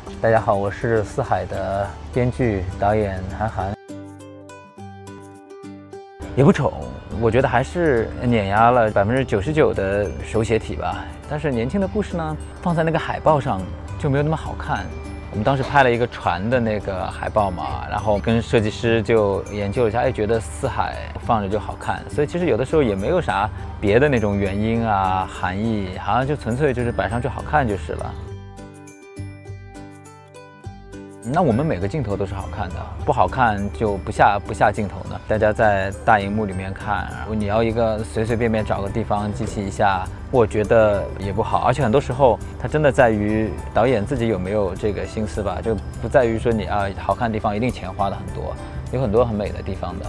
大家好，我是四海的编剧导演韩寒。也不丑，我觉得还是碾压了99%的手写体吧。但是年轻的故事呢，放在那个海报上就没有那么好看。我们当时拍了一个船的那个海报嘛，然后跟设计师就研究了一下，觉得四海放着就好看。所以其实有的时候也没有啥别的那种原因啊、含义，好像就纯粹就是摆上去好看就是了。那我们每个镜头都是好看的，不好看就不下镜头呢。大家在大荧幕里面看，你要一个随随便便找个地方机器一下，我觉得也不好。而且很多时候，它真的在于导演自己有没有这个心思吧，就不在于说你好看的地方一定钱花的很多，有很多很美的地方的。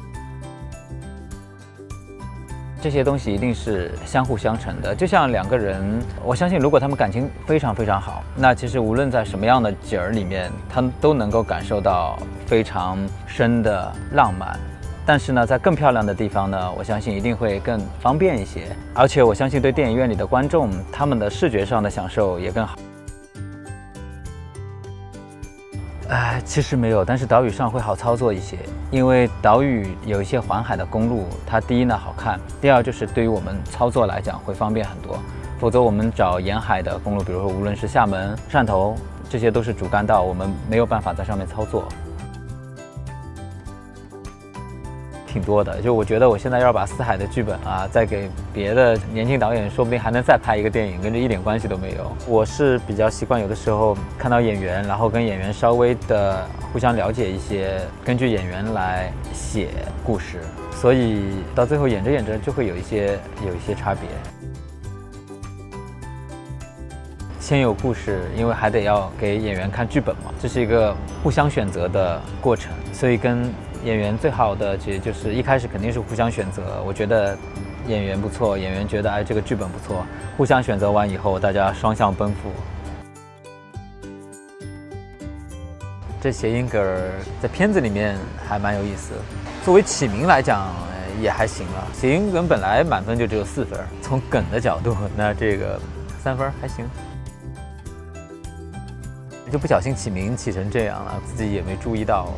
这些东西一定是相互相成的，就像两个人，我相信如果他们感情非常非常好，那其实无论在什么样的景儿里面，他们都能够感受到非常深的浪漫。但是呢，在更漂亮的地方呢，我相信一定会更方便一些，而且我相信对电影院里的观众，他们的视觉上的享受也更好。其实没有，但是岛屿上会好操作一些，因为岛屿有一些环海的公路，它第一呢好看，第二就是对于我们操作来讲会方便很多。否则我们找沿海的公路，比如说无论是厦门、汕头，这些都是主干道，我们没有办法在上面操作。挺多的，就我觉得我现在要把四海的剧本再给别的年轻导演，说不定还能再拍一个电影，跟这一点关系都没有。我是比较习惯有的时候看到演员，然后跟演员稍微的互相了解一些，根据演员来写故事，所以到最后演着演着就会有一些差别。先有故事，因为还得要给演员看剧本嘛，这是一个互相选择的过程，所以跟演员最好的其实就是一开始肯定是互相选择。我觉得演员不错，演员觉得这个剧本不错，互相选择完以后，大家双向奔赴。这谐音梗在片子里面还蛮有意思，作为起名来讲也还行了。谐音梗本来满分就只有4分，从梗的角度，那这个3分还行。就不小心起名起成这样了，自己也没注意到。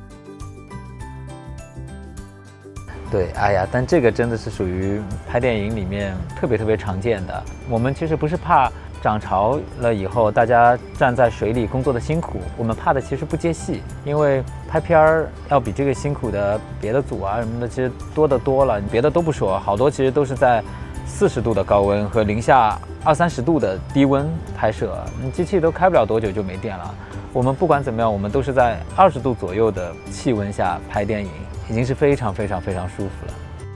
对，但这个真的是属于拍电影里面特别常见的。我们其实不是怕涨潮了以后大家站在水里工作的辛苦，我们怕的其实不接戏，因为拍片儿要比这个辛苦的别的组什么的其实多得多了。别的都不说，好多其实都是在40度的高温和零下20-30度的低温拍摄，机器都开不了多久就没电了。我们不管怎么样，我们都是在20度左右的气温下拍电影，已经是非常舒服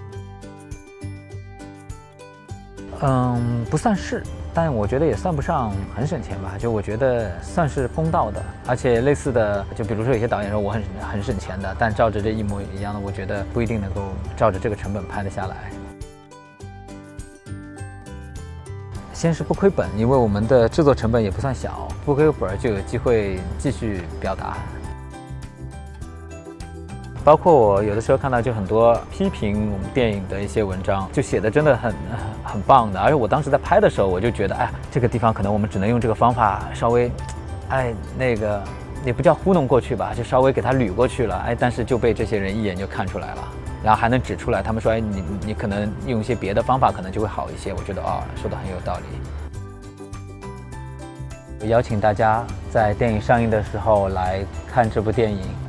了。不算是，但我觉得也算不上很省钱吧，就我觉得算是公道的。而且类似的，就比如说有些导演说我很省钱的，但照着这一模一样的，我觉得不一定能够照着这个成本拍得下来。先是不亏本，因为我们的制作成本也不算小，不亏本就有机会继续表达。包括我有的时候看到就很多批评我们电影的一些文章，就写的真的很棒的。而且我当时在拍的时候，我就觉得，这个地方可能我们只能用这个方法稍微，那个也不叫糊弄过去吧，就稍微给它捋过去了，但是就被这些人一眼就看出来了。然后还能指出来，他们说，你可能用一些别的方法，可能就会好一些。我觉得说的很有道理。邀请大家在电影上映的时候来看这部电影。